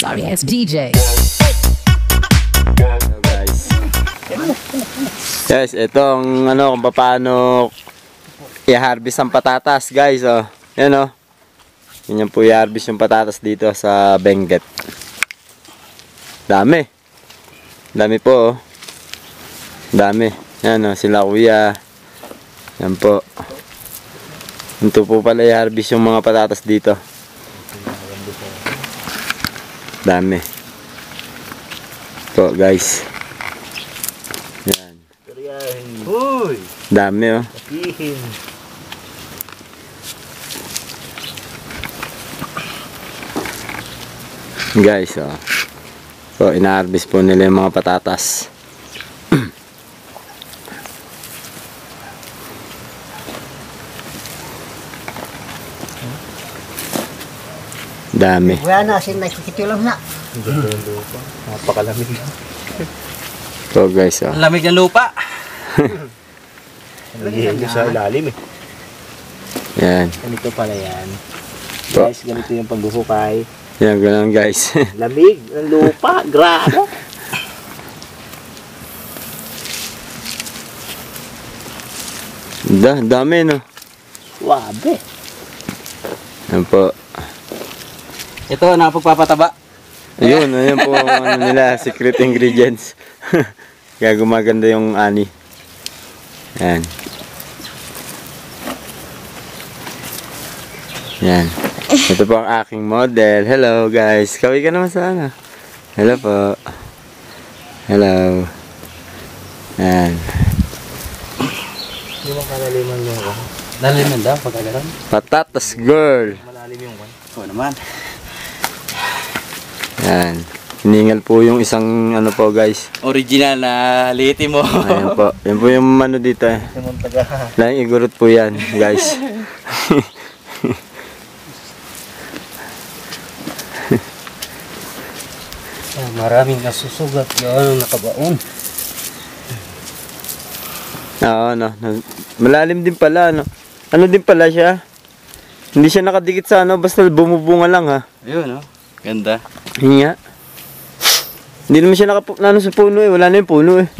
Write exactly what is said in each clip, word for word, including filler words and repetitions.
sorry ass D J. Hello guys. Guys, itong ano kung paano i-harvest ang patatas guys. Oh. Yan oh. Yan po i-harvest yung patatas dito sa Benguet. Dami. Dami po oh. Dami. Yan oh, sila kuya. Yan po. Ito po pala i-harvest yung mga patatas dito. Dami. Po guys. Yan. Uy! Dami oh. Sakihin. Guys oh. So ina-harvest po nila yung mga patatas. Dami. Wala na, sin nakikitulang na. Napakalamig. So guys oh. Ang lamig ng lupa. Naghihin nyo sa ilalim eh. Yan. Ganito pala yan. Po. Guys, ganito yung paghuhukay. Yan ganun guys. Lamig ng lupa. Grabe. Da, dami no. Wabe. Yan po. Ito, nakapagpapataba. Ayun, ayun po ang ano nila, secret ingredients. Kaya gumaganda yung ani. Yan. Yan. Ito po ang aking model. Hello guys. Kaway ka naman sa ano. Hello po. Hello. Yan. Hindi mo kalaliman yung ako. Laliman daw, pagkagaran. Patatas girl. Malalim yung one. Oo naman. Yan. Hiningal po yung isang ano po guys. Original na liti mo. Ayan po. Yan po yung ano dito eh. Yung taga. Laing igurot po yan guys. Ah, maraming nasusugat yun, nakabaon. Oo, no. Malalim din pala, no. Ano din pala siya? Hindi siya nakadikit sa ano, basta bumubunga lang ha. Ayun, oh. Ganda. Yun nga. Hindi naman siya nakapu ano, sa puno eh, wala na yung puno eh.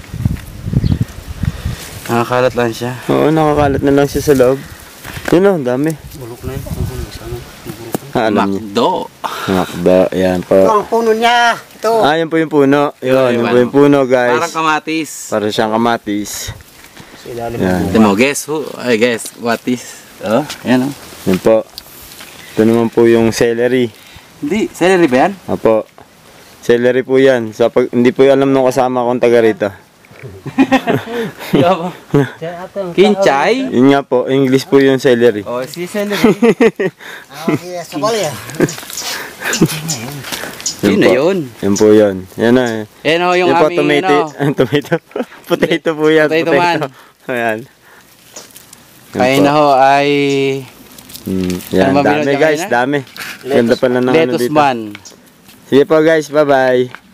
Nakakalat lang siya. Oo, nakakalat na lang siya sa loob. Yun o, dami. Bulok na yun. Ano? Ha, alam niyo. Makdo. Makdo, yan po. Ito ang puno niya. Ito. Ah, yan po yung puno. Yun, yun po yung puno guys. Parang kamatis. Para siyang kamatis. Sa ilalim Yan. ng Ito mo, guess who? Ay, guess. What is? Oh, yan oh. Yan po. Ito naman po yung celery. Hindi, celery ba yan? Apo. Celery po yan. So, pag, hindi po alam nung kasama kong taga rito. Kinchay? Yun nga po, English po yung celery. Oh, si celery. Ah, sige, sabal yan. Yun na po. yun. Yan po yun. Yan na eh. Yan oh, yung Yan po, aming tomato. ano. tomato. Potato po yan. Potato man. Ayan. Yan Kaya po. na ho ay Hmm, yan, Ano ba dami binodya guys, kanina? dami. Ganda pala ng ano lettuce dito. man. Sige po guys, bye bye.